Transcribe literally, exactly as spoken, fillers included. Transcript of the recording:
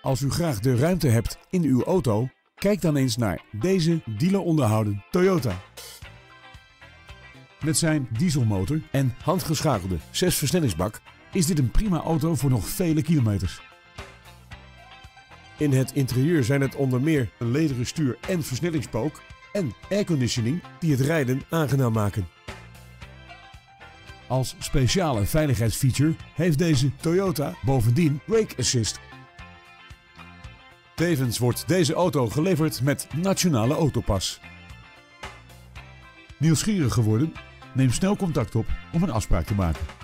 Als u graag de ruimte hebt in uw auto, kijk dan eens naar deze dealer onderhouden Toyota. Met zijn dieselmotor en handgeschakelde zesversnellingsbak is dit een prima auto voor nog vele kilometers. In het interieur zijn het onder meer een lederen stuur en versnellingspook en airconditioning die het rijden aangenaam maken. Als speciale veiligheidsfeature heeft deze Toyota bovendien Brake Assist. Tevens wordt deze auto geleverd met Nationale Autopas. Nieuwsgierig geworden? Neem snel contact op om een afspraak te maken.